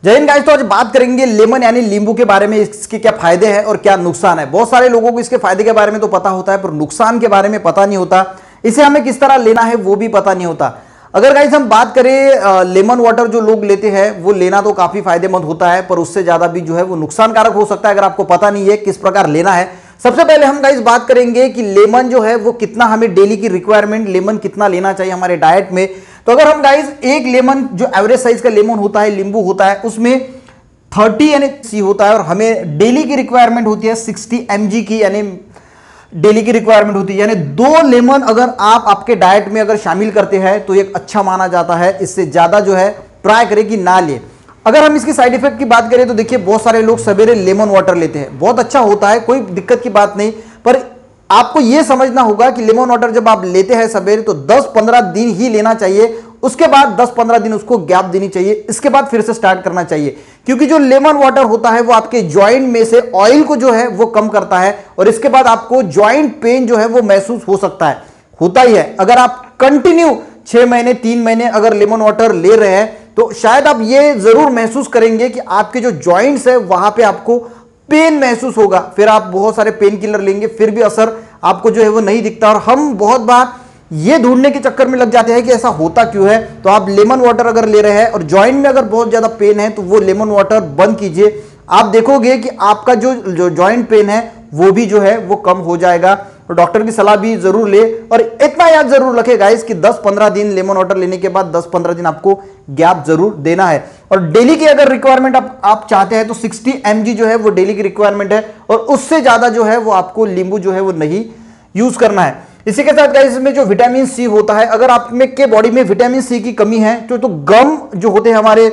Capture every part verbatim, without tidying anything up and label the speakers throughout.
Speaker 1: जय हिंद गाइस। तो आज बात करेंगे लेमन यानी नींबू के बारे में, इसके क्या फायदे हैं और क्या नुकसान है। बहुत सारे लोगों को इसके फायदे के बारे में तो पता होता है, पर नुकसान के बारे में पता नहीं होता। इसे हमें किस तरह लेना है वो भी पता नहीं होता। अगर गाइस हम बात करें लेमन वाटर जो लोग लेते हैं वो लेना तो काफी फायदेमंद होता है, पर उससे ज्यादा भी जो है वो नुकसानकारक हो सकता है अगर आपको पता नहीं है किस प्रकार लेना है। सबसे पहले हम गाइस बात करेंगे कि लेमन जो है वो कितना हमें डेली की रिक्वायरमेंट लेमन कितना लेना चाहिए हमारे डाइट में। तो अगर हम गाइस एक लेमन जो एवरेज साइज का लेमन होता है, नींबू होता है, उसमें तीस यानी सी होता है और हमें डेली की रिक्वायरमेंट होती है साठ एमजी की, यानी डेली की रिक्वायरमेंट होती है। यानी दो लेमन अगर आप आपके डाइट में अगर शामिल करते हैं तो एक अच्छा माना जाता है। इससे ज्यादा जो है ट्राई करें कि ना ले। अगर हम इसकी साइड इफेक्ट की बात करें तो देखिए बहुत सारे लोग सवेरे लेमन वाटर लेते हैं, बहुत अच्छा होता है, कोई दिक्कत की बात नहीं, पर आपको यह समझना होगा कि लेमन वाटर जब आप लेते हैं सवेरे तो दस पंद्रह दिन ही लेना चाहिए। उसके बाद दस पंद्रह दिन उसको गैप देनी चाहिए, इसके बाद फिर से स्टार्ट करना चाहिए। क्योंकि जो लेमन वाटर होता है वो आपके जॉइंट में से ऑयल को जो है वो कम करता है और इसके बाद आपको जॉइंट पेन जो है वो महसूस हो सकता है, होता ही है। अगर आप कंटिन्यू छह महीने तीन महीने अगर लेमन वाटर ले रहे हैं तो शायद आप ये जरूर महसूस करेंगे कि आपके जो जॉइंट्स है वहां पे आपको पेन महसूस होगा। फिर आप बहुत सारे पेन किलर लेंगे फिर भी असर आपको जो है वो नहीं दिखता। और हम बहुत बार ये ढूंढने के चक्कर में लग जाते हैं कि ऐसा होता क्यों है। तो आप लेमन वाटर अगर ले रहे हैं और जॉइंट में अगर बहुत ज्यादा पेन है तो वो लेमन वाटर बंद कीजिए। आप देखोगे कि आपका जो जो जॉइंट पेन है वो भी जो है वो कम हो जाएगा। तो डॉक्टर की सलाह भी जरूर ले और इतना याद जरूर रखे गाइस कि दस पंद्रह दिन लेमन वाटर लेने के बाद दस पंद्रह दिन आपको गैप जरूर देना है। और डेली की अगर रिक्वायरमेंट आप, आप चाहते हैं तो साठ एमजी जो है वो डेली की रिक्वायरमेंट है और उससे ज्यादा जो है वो आपको नींबू जो है वो नहीं यूज करना है। इसी के साथ गाइस इसमें जो विटामिन सी होता है, अगर आप में के बॉडी में विटामिन सी की कमी है तो, तो गम जो होते हैं हमारे,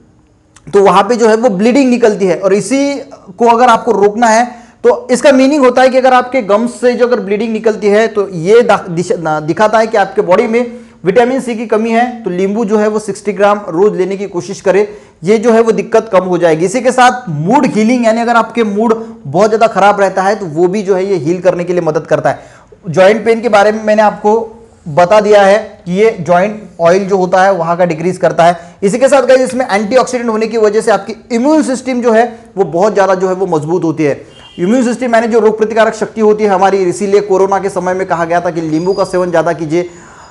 Speaker 1: तो वहां पे जो है वो ब्लीडिंग निकलती है और इसी को अगर आपको रोकना है तो इसका मीनिंग होता है कि अगर आपके गम्स से जो अगर ब्लीडिंग निकलती है तो ये दिखाता है कि आपके बॉडी में विटामिन सी की कमी है। तो नींबू जो है वो साठ ग्राम रोज लेने की कोशिश करें, ये जो है वो दिक्कत कम हो जाएगी। इसी के साथ मूड हीलिंग, यानी अगर आपके मूड बहुत ज्यादा खराब रहता है तो वो भी जो है ये हील करने के लिए मदद करता है। जॉइंट पेन के बारे में मैंने आपको बता दिया है कि ये जॉइंट ऑयल जो होता है वहां का डिक्रीज करता है। इसी के साथ गाइस इसमें एंटीऑक्सीडेंट होने की वजह से आपकी इम्यून सिस्टम जो है वो बहुत ज्यादा जो है वो मजबूत होती है। इम्यून सिस्टम यानी जो रोग प्रतिकारक शक्ति होती है हमारी, इसीलिए कोरोना के समय में कहा गया था कि नींबू का सेवन ज्यादा कीजिए।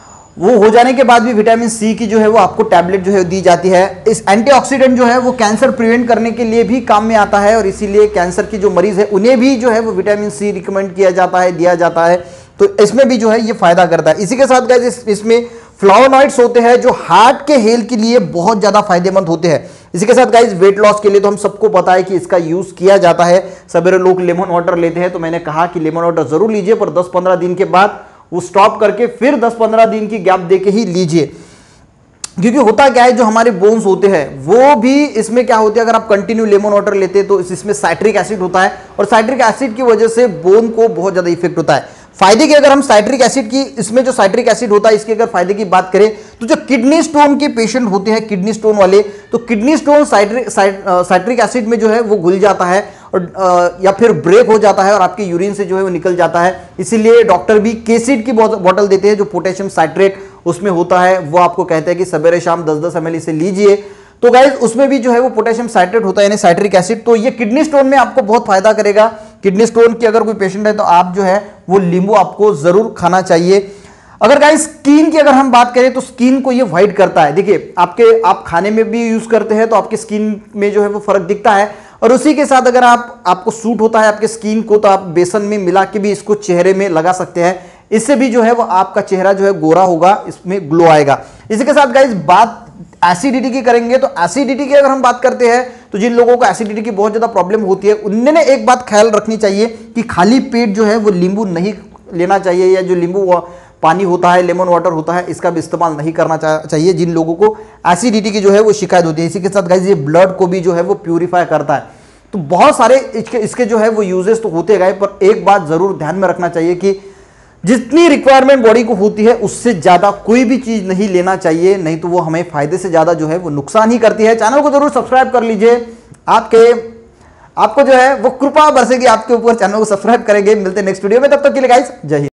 Speaker 1: वो हो जाने के बाद भी विटामिन सी की जो है वो आपको टैबलेट जो है दी जाती है। इस एंटीऑक्सीडेंट जो है वो कैंसर प्रिवेंट करने के लिए भी काम में आता है और इसीलिए कैंसर की जो मरीज है उन्हें भी जो है वो विटामिन सी रिकमेंड किया जाता है, दिया जाता है। तो इसमें भी जो है ये फायदा करता है। इसी के साथ गाइस इस, इसमें फ्लावोनॉइड्स होते हैं जो हार्ट के हेल्थ के लिए बहुत ज्यादा फायदेमंद होते हैं। इसी के साथ गाइस वेट लॉस के लिए तो हम सबको पता है कि इसका यूज किया जाता है। सवेरे लोग लेमन वाटर लेते हैं तो मैंने कहा कि लेमन वाटर जरूर लीजिए, पर दस पंद्रह दिन के बाद वो स्टॉप करके फिर दस पंद्रह दिन की गैप देके ही लीजिए। क्योंकि होता क्या है, जो हमारे बोन्स होते हैं वो भी इसमें क्या होते हैं, अगर आप कंटिन्यू लेमन वाटर लेते हैं तो इसमें साइट्रिक एसिड होता है और साइट्रिक एसिड की वजह से बोन को बहुत ज्यादा इफेक्ट होता है। फायदे की अगर हम साइट्रिक एसिड की, इसमें जो साइट्रिक एसिड होता है इसके अगर फायदे की बात करें तो जो किडनी स्टोन के पेशेंट होते हैं, किडनी स्टोन वाले, तो kidney stone citric citric acid में जो है वो घुल जाता है और या फिर ब्रेक हो जाता है और आपके यूरिन से जो है वो निकल जाता है। इसीलिए डॉक्टर भी केसिड की बोतल देते हैं जो पोटेशियम साइट्रेट उसमें होता है। वो आपको कहते हैं कि सवेरे शाम दस दस एम एल इसे लीजिए। तो गाइज उसमें भी जो है वो पोटेशियम साइट्रेट होता है यानी साइट्रिक एसिड। तो ये किडनी स्टोन में आपको बहुत फायदा करेगा। किडनी स्टोन की अगर कोई पेशेंट है तो आप जो है वो नींबू आपको जरूर खाना चाहिए। अगर गाइस स्किन की अगर हम बात करें तो स्किन को ये व्हाइट करता है। देखिए आपके आप खाने में भी यूज करते हैं तो आपकी स्किन में जो है वो फर्क दिखता है और उसी के साथ अगर आप आपको सूट होता है आपके स्किन को तो आप बेसन में मिला के भी इसको चेहरे में लगा सकते हैं। इससे भी जो है वो आपका चेहरा जो है गोरा होगा, इसमें ग्लो आएगा। इसी के साथ गाइस बात एसिडिटी की करेंगे तो एसिडिटी की अगर हम बात करते हैं तो जिन लोगों को एसिडिटी की बहुत ज्यादा प्रॉब्लम होती है उन्होंने एक बात ख्याल रखनी चाहिए कि खाली पेट जो है वो नींबू नहीं लेना चाहिए, या जो नींबू पानी होता है, लेमन वाटर होता है, इसका भी इस्तेमाल नहीं करना चाहिए जिन लोगों को एसिडिटी की जो है वो शिकायत होती है। इसी के साथ गाइस ये ब्लड को भी जो है वो प्यूरिफाई करता है। तो बहुत सारे इसके इसके जो है वो यूजेस तो होते गए, पर एक बात जरूर ध्यान में रखना चाहिए कि जितनी रिक्वायरमेंट बॉडी को होती है उससे ज्यादा कोई भी चीज नहीं लेना चाहिए, नहीं तो वो हमें फायदे से ज्यादा जो है वो नुकसान ही करती है। चैनल को जरूर सब्सक्राइब कर लीजिए, आपके आपको जो है वो कृपा बरसेगी आपके ऊपर, चैनल को सब्सक्राइब करेंगे। मिलते हैं नेक्स्ट वीडियो में, तब तक के लिए गाइस जय हिंद।